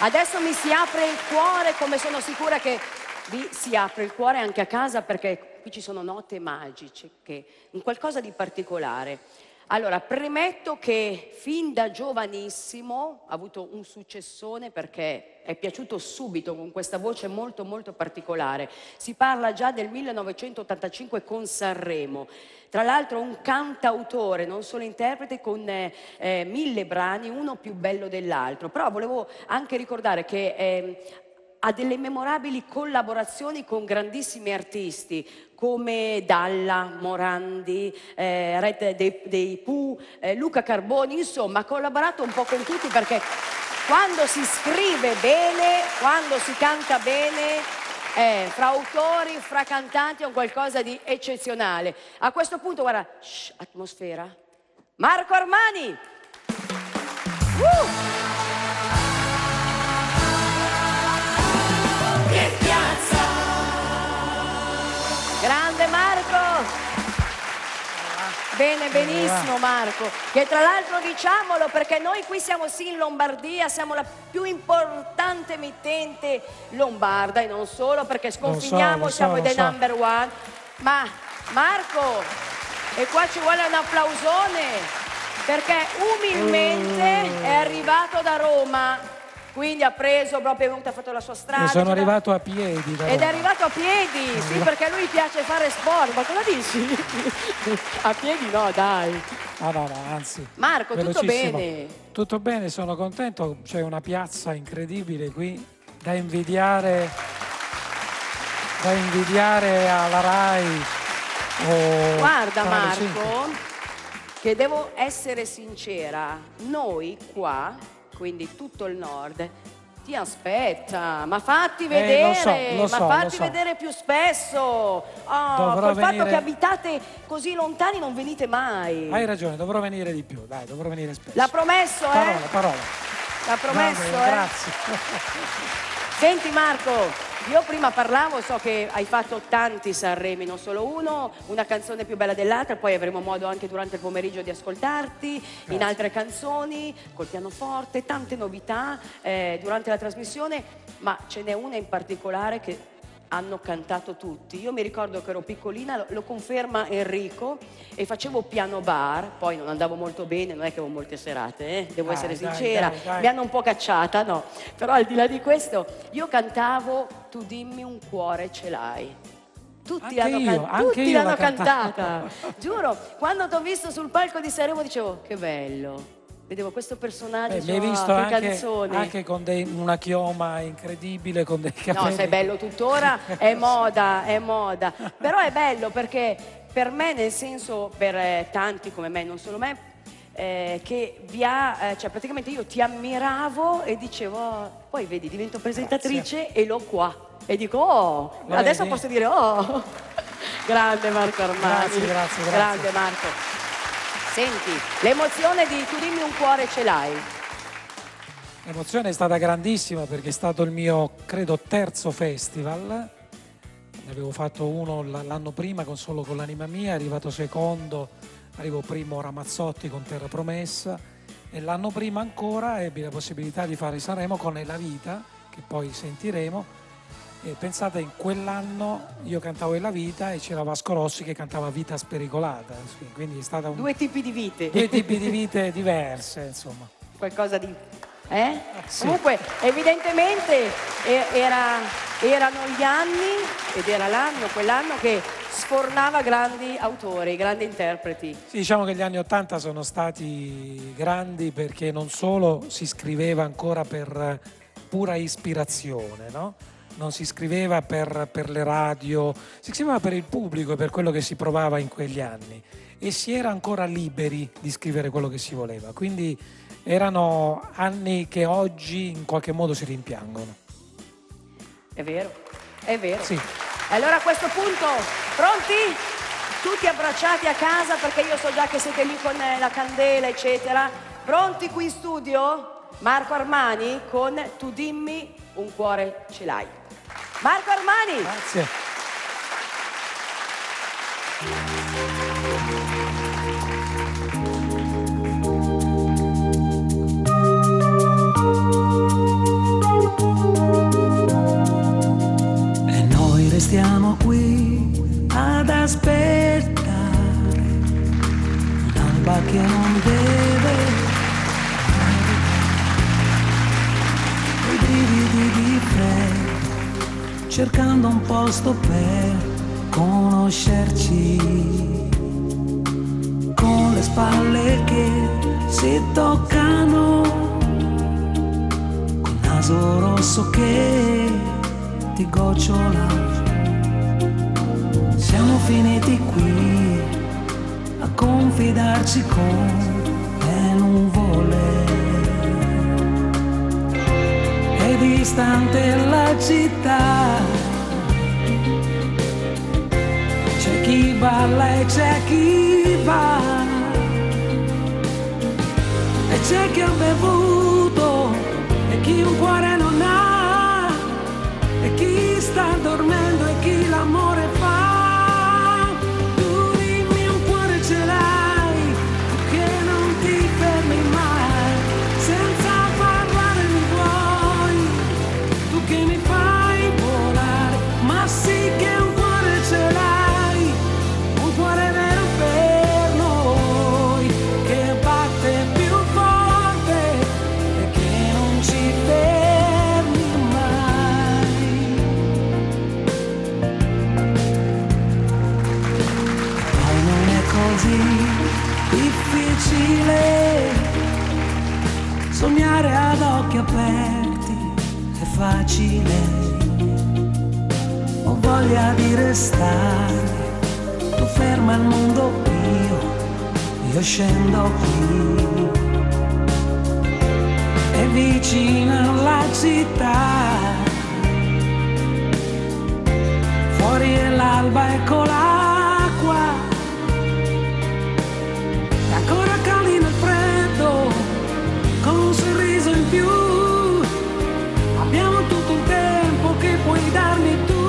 Adesso mi si apre il cuore, come sono sicura che vi si apre il cuore anche a casa, perché qui ci sono note magiche, che un qualcosa di particolare. Allora, premetto che fin da giovanissimo ha avuto un successone, perché è piaciuto subito con questa voce molto molto particolare. Si parla già del 1985 con Sanremo. Tra l'altro un cantautore, non solo interprete, con 1000 brani, uno più bello dell'altro. Però volevo anche ricordare che ha delle memorabili collaborazioni con grandissimi artisti come Dalla, Morandi, Red dei Pooh, Luca Carboni, insomma ha collaborato un po' con tutti, perché quando si scrive bene, quando si canta bene, fra autori, fra cantanti è un qualcosa di eccezionale. A questo punto, guarda, atmosfera. Marco Armani! Che piazza! Grande Marco! Bene, benissimo Marco, che tra l'altro diciamolo, perché noi qui siamo sì in Lombardia, siamo la più importante emittente lombarda, e non solo, perché sconfiniamo, siamo the number one. Ma Marco, e qua ci vuole un applausone, perché umilmente è arrivato da Roma. Quindi ha preso, proprio è venuto, ha fatto la sua strada. Sono arrivato a piedi. Ed è arrivato a piedi, sì, perché a lui piace fare sport. Ma cosa dici? A piedi no, dai. Ah no, anzi. Marco, tutto bene? Tutto bene, sono contento. C'è una piazza incredibile qui, da invidiare alla Rai. Guarda Marco, che devo essere sincera, noi qua, quindi tutto il nord, ti aspetta, ma fatti vedere, lo so. vedere più spesso. Col fatto che abitate così lontani non venite mai. Hai ragione, dovrò venire di più, dai, dovrò venire spesso. L'ha promesso, Parola. L'ha promesso, Grazie. Senti Marco, io prima parlavo, so che hai fatto tanti Sanremi, non solo uno, una canzone più bella dell'altra, poi avremo modo anche durante il pomeriggio di ascoltarti. Grazie. In altre canzoni, col pianoforte, tante novità durante la trasmissione, ma ce n'è una in particolare che hanno cantato tutti. Io mi ricordo che ero piccolina, lo conferma Enrico, e facevo piano bar, poi non andavo molto bene, non è che avevo molte serate, devo essere sincera, dai. Mi hanno un po' cacciata, no, però al di là di questo io cantavo Tu dimmi un cuore ce l'hai. Tutti l'hanno cantata, giuro, quando ti ho visto sul palco di Sanremo dicevo che bello. Vedevo questo personaggio, mi hai visto anche con una chioma incredibile, con dei capelli. No, sei bello tuttora, è moda. Però è bello perché per me, nel senso, per tanti come me, non solo me, che cioè praticamente io ti ammiravo e dicevo, poi vedi, divento presentatrice. Grazie. E l'ho qua. E dico, adesso posso dire, grande Marco Armani. Grazie. Grande Marco. Senti, l'emozione di Tu dimmi un cuore ce l'hai? L'emozione è stata grandissima perché è stato il mio, credo, terzo festival. Ne avevo fatto uno l'anno prima solo con l'anima mia, è arrivato secondo, arrivo primo Ramazzotti con Terra Promessa, e l'anno prima ancora ebbi la possibilità di fare Sanremo con È la vita, che poi sentiremo. E pensate, in quell'anno io cantavo La vita e c'era Vasco Rossi che cantava Vita spericolata, quindi è stata due tipi di vite. Due tipi di vite diverse, insomma. Qualcosa di... Sì. Comunque, evidentemente erano gli anni, ed era quell'anno che sfornava grandi autori, grandi interpreti. Sì, diciamo che gli anni '80 sono stati grandi perché non solo si scriveva ancora per pura ispirazione, no? Non si scriveva per le radio, si scriveva per il pubblico e per quello che si provava in quegli anni, e si era ancora liberi di scrivere quello che si voleva, quindi erano anni che oggi in qualche modo si rimpiangono. È vero, è vero. Sì. Allora a questo punto, pronti? Tutti abbracciati a casa, perché io so già che siete lì con la candela, eccetera. Pronti qui in studio? Marco Armani con Tu dimmi un cuore ce l'hai. Marco Armani! Grazie. cercando un posto per conoscerci, con le spalle che si toccano, col naso rosso che ti gocciola. Siamo finiti qui a confidarci con le nuvole. È distante la città, c'è chi balla e c'è chi va, e c'è chi ha bevuto e chi un cuore non ha, e chi sta dormendo e chi l'amore fa. Tu dimmi un cuore ce l'hai, tu che non ti fermi mai, senza parlare mi vuoi, tu che mi fai volare, ma sì che un cuore ce l'hai, un cuore vero per noi, che batte più forte e che non ci fermi mai. Poi non è così difficile sognare ad occhi aperti, è facile, ho voglia di restare, tu ferma il mondo, io scendo qui, è vicina la città, fuori è l'alba, ecco l'acqua, è ancora caldi nel freddo, con un sorriso in più, abbiamo tutto il tempo che puoi darmi tu,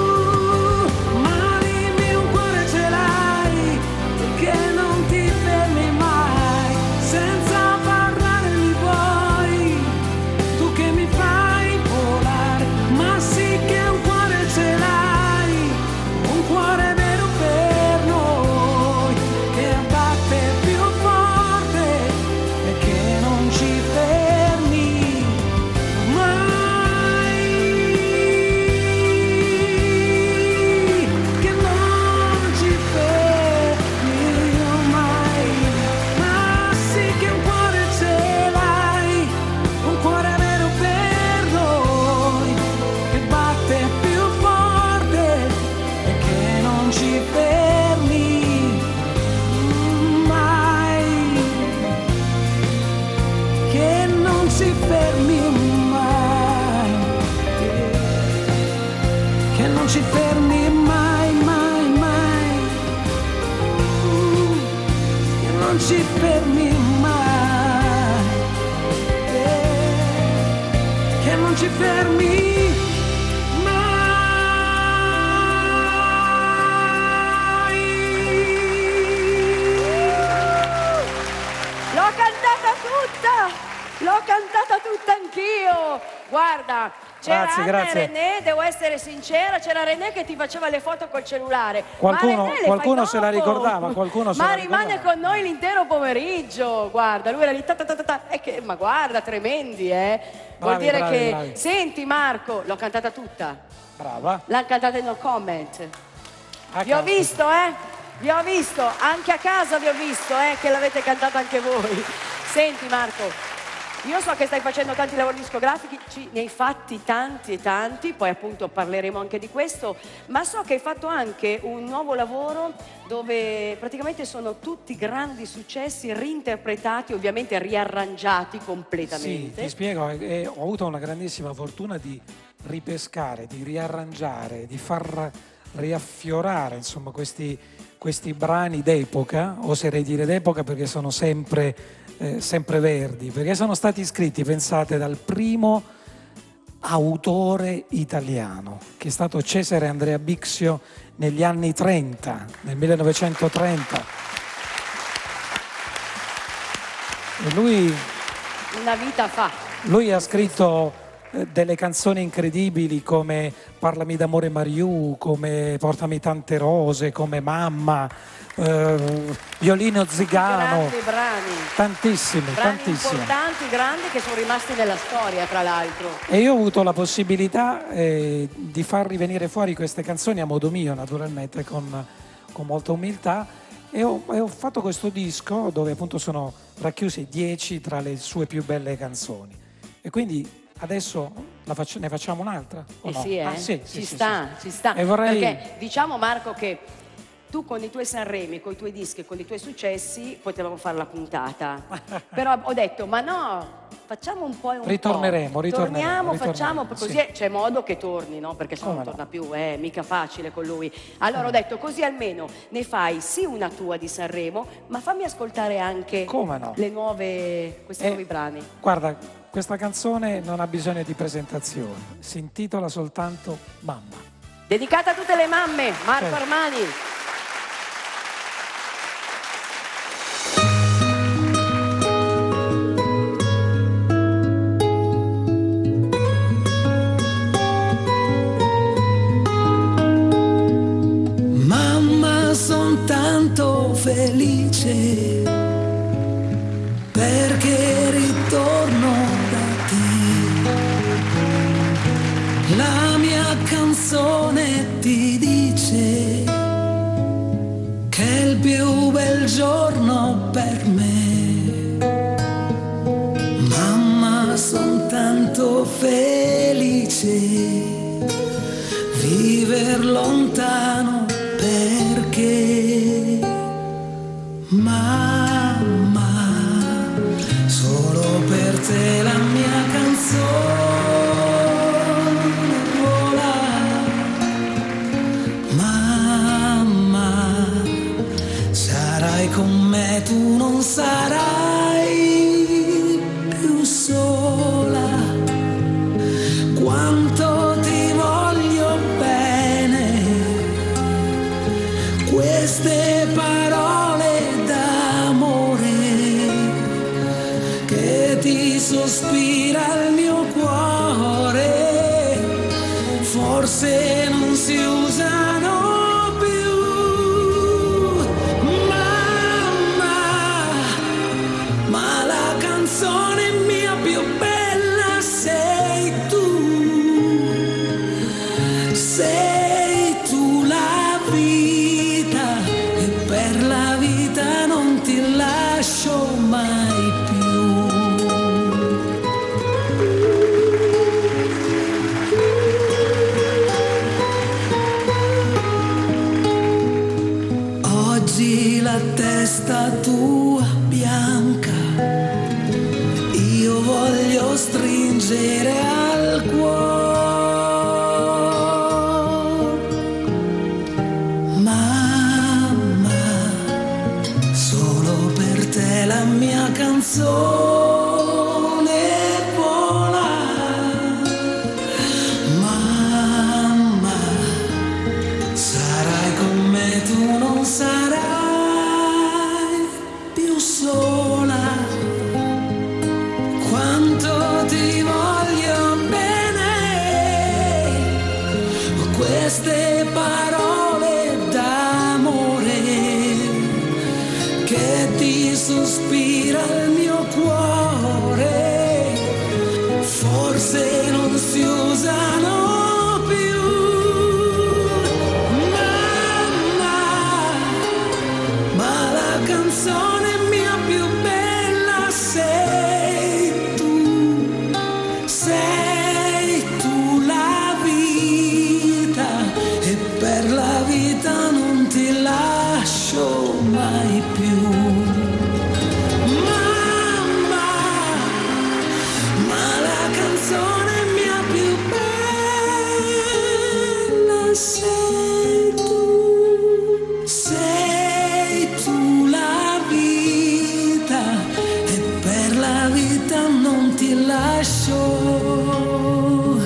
ma dimmi un cuore ce l'hai, che non ti fermi mai, senza parlare mi vuoi, tu che mi fai volare, ma sì che un cuore ce l'hai, un cuore vero per noi, che batte più forte e che non ci fermi mai, che non ci fermi mai, ma sì che un cuore ce l'hai, un cuore vero per noi, che batte più forte e che non ci fermi mai, che non ci fermi mai, che non ci fermi mai, mai, mai, che non ci fermi mai, che non ci fermi mai. L'ho cantata tutta anch'io. Guarda, c'era Grazie, Anna grazie. e René, devo essere sincera, c'era René che ti faceva le foto col cellulare. Qualcuno- Ma René le qualcuno fai se la dopo. ricordava, qualcuno se ma la rimane ricordava. con noi l'intero pomeriggio. Guarda, lui era lì ma guarda, tremendi, Vuol Bravi, dire bravi, che bravi. senti Marco, l'ho cantata tutta. Brava. L'hanno cantata in no comment. A Vi ho caso. visto, vi ho visto, anche a casa vi ho visto, che l'avete cantata anche voi. Senti Marco, io so che stai facendo tanti lavori discografici, ne hai fatti tanti e tanti, poi appunto parleremo anche di questo, ma so che hai fatto anche un nuovo lavoro dove praticamente sono tutti grandi successi reinterpretati, ovviamente riarrangiati Sì, completamente. ti spiego, ho avuto una grandissima fortuna di ripescare, di riarrangiare, di far riaffiorare insomma questi brani d'epoca, oserei dire d'epoca perché sono sempre verdi, perché sono stati scritti, pensate, dal primo autore italiano, che è stato Cesare Andrea Bixio negli anni 30, nel 1930. E lui Una vita fa. ha scritto delle canzoni incredibili come Parlami d'amore Mariù, come Portami tante rose, come Mamma, Violino Zigano. Grandi brani. Tantissimi, Brani tantissimi. importanti, grandi, che sono rimasti nella storia, tra l'altro. E io ho avuto la possibilità di far rivenire fuori queste canzoni a modo mio, naturalmente, con molta umiltà, e ho fatto questo disco dove appunto sono racchiusi 10 tra le sue più belle canzoni. E quindi adesso ne facciamo un'altra? O no? Sì, Sì, ci sta. E vorrei... Perché diciamo, Marco, che tu con i tuoi Sanremi, con i tuoi dischi, con i tuoi successi potevamo fare la puntata. Però ho detto, ma no, facciamo un po' e un Ritorneremo, po'. Torniamo, facciamo, sì. così c'è modo che torni, no? Perché se no non torna più, è mica facile con lui. Allora ho detto, così almeno ne fai sì una tua di Sanremo, ma fammi ascoltare anche questi nuovi brani. Guarda, questa canzone non ha bisogno di presentazioni, si intitola soltanto Mamma. Dedicata a tutte le mamme, Marco Armani. Mamma, son tanto felice perché ritorno da te. La mia canzone ti dice che è il più bel giorno per me. Mamma, son tanto felice viver lontano perché mamma, solo per te la mia canzone vola. Mamma, sarai con me, tu non sarai più sola. Quanto ti voglio bene, queste parole d'amore che ti sospira il mio cuore, forse non si usano più. Mamma, ma la canzone mia più bella sei tu. Sei tu la vita e per la vita non ti lascio mai più. Oggi la testa tua bianca io voglio stringere al cuore. Mamma, solo per te la mia canzone vola. Mamma, sarai con me, tu non sarai più sola. Quanto ti voglio bene, queste parole d'amore che ti sospira il mio cuore, forse non si usano più. Mamma, ma la canzone mia più bella sei tu. Sei tu la vita e per la vita non ti lascio mai più. Mamma, ma la canzone mia più bella sei tu. Sei tu la vita e per la vita non ti lascio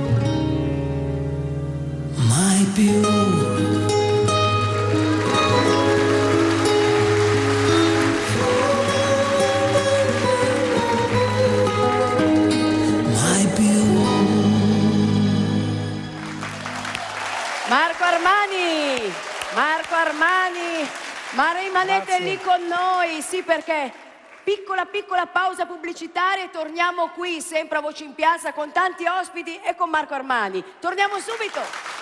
mai più. Mai più. Marco Armani, Marco Armani, ma rimanete Grazie. lì con noi, sì, perché piccola pausa pubblicitaria e torniamo qui, sempre a Voci in Piazza, con tanti ospiti e con Marco Armani. Torniamo subito.